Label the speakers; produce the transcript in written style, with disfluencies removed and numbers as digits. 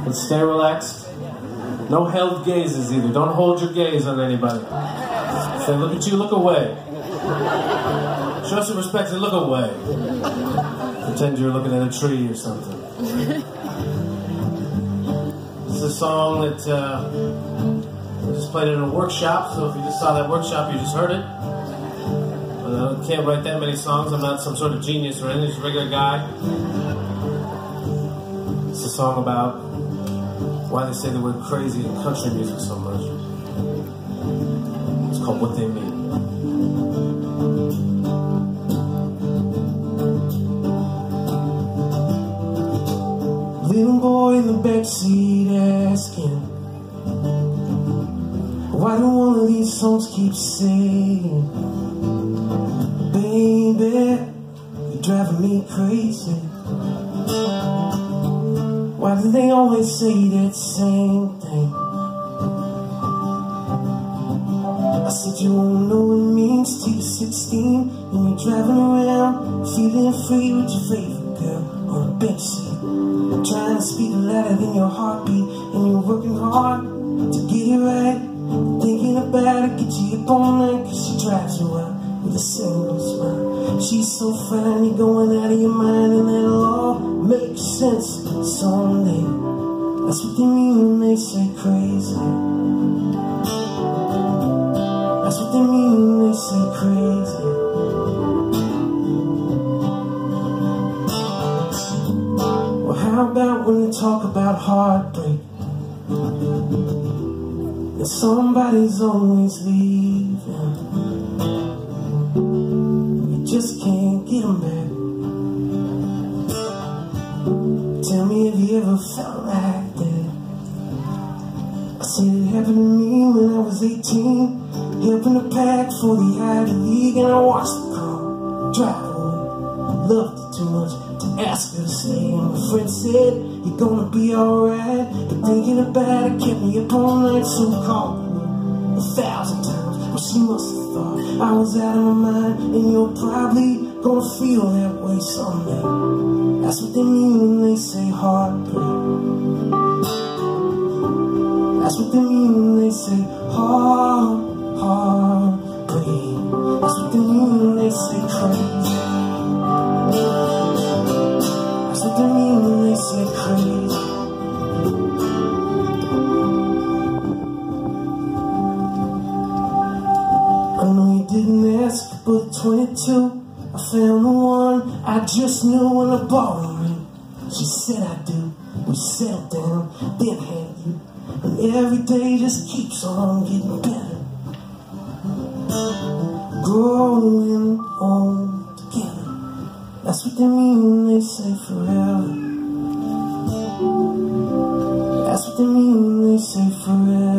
Speaker 1: But stay relaxed. No held gazes either. Don't hold your gaze on anybody. If they look at you, look away. Show some respect and look away. Pretend you're looking at a tree or something. This is a song that we just played in a workshop, so if you just saw that workshop, you just heard it. But I can't write that many songs. I'm not some sort of genius or anything, just a regular guy. It's a song about why they say the word crazy in country music so much. It's called What They Mean. Little boy in the backseat asking, why do one of these songs keep saying, baby, you're driving me crazy? Why do they always say that same thing? I said you won't know what it means till you're 16 and you're driving around feeling free with your favorite girl on the backseat, trying to speak louder than your heartbeat, and you're working hard to get it right, thinking about it, get you up all night, cause she drives you out with a single smile. She's so fine, you're going out of your mind, and that'll all make sense someday. That's what they mean when they say crazy. That's what they mean when they say crazy. Well, how about when they talk about heartbreak, and somebody's always leaving, you just can't get them back. Tell me, have you ever felt like that? I said it happened to me when I was 18, helping to pack for the Ivy League, and I watched the car drive away. Loved it too much to ask her to stay, and my friend said, you're gonna be alright, but thinking about it kept me up all night, so I called her 1,000 times. Well, she must have thought I was out of my mind, and you're probably gonna feel that way someday. That's what they mean when they say heartbreak. That's what they mean when they say heartbreak. That's what they mean when they say crazy. That's what they mean when they say crazy. I know you didn't ask, but at 22 I found the one I just knew when I bought her ring. She said I do. We settled down, then had you, and every day just keeps on getting better. Growing old together. That's what they mean when they say forever. That's what they mean when they say forever.